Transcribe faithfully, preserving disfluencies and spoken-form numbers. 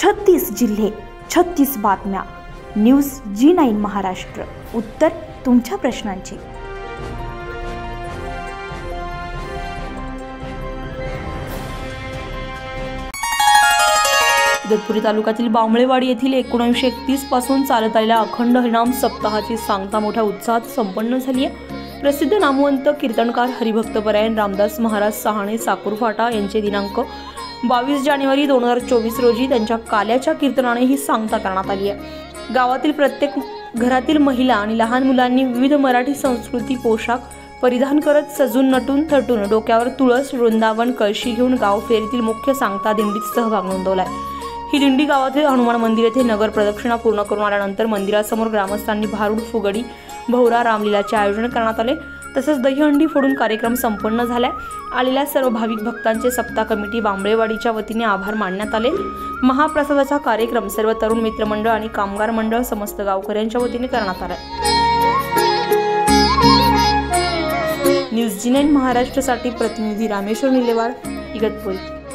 छत्तीस जिल्हे, छत्तीस बातम्या. News G nine Maharashtra. उत्तर तुमच्या प्रश्नांची. इगतपुरी तालुक्यातील बांबळेवाडी येथील एकोणीसशे एकतीस पासून चालत आलेल्या अखंड हरिनाम सप्ताहाची सांगता मोठ्या उत्साहात संपन्न झाली आहे. प्रसिद्ध नामवंत कीर्तनकार हरिभक्तपरायण रामदास महाराज सहाणे साकुरफाटा यांचे दिनांक बावीस जानेवारी दोन हजार चोवीस रोजी त्यांच्या काल्याच्या कीर्तनाने ही सांगता करण्यात आली आहे. गावातील प्रत्येक घरातील महिला आणि लहान मुलांनी विविध मराठी संस्कृती पोशाख परिधान करत सजून नटून थटून डोक्यावर तुळस, वृंदावन, कळशी घेऊन गाव फेरीतील मुख्य सांगता दिंडीत सहभाग नोंदवलाय. ही दिंडी गावातील हनुमान मंदिर येथे नगर प्रदक्षिणा पूर्ण करून आल्यानंतर मंदिरासमोर ग्रामस्थांनी भारूड, फुगडी, भोवरा, रामलीलाचे आयोजन करण्यात आले. तसेच दहीहंडी फोडून कार्यक्रम संपन्न झाला. आलेल्या सर्व भाविक भक्तांचे सप्ताह कमिटी बांबळेवाडीच्या वतीने आभार मानण्यात आले. महाप्रसादाचा कार्यक्रम सर्व तरुण मित्रमंडळ आणि कामगार मंडळ समस्त गावकऱ्यांच्या वतीने करण्यात आला. न्यूज जी नाईन महाराष्ट्रासाठी प्रतिनिधी रामेश्वर निलेवार, इगतपुरी.